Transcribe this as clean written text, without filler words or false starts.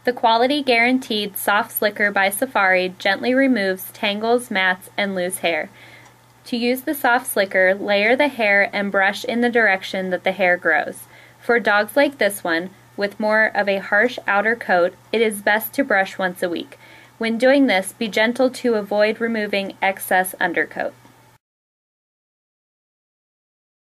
The quality guaranteed Soft Slicker by Safari gently removes tangles, mats, and loose hair. To use the Soft Slicker, layer the hair and brush in the direction that the hair grows. For dogs like this one, with more of a harsh outer coat, it is best to brush once a week. When doing this, be gentle to avoid removing excess undercoat.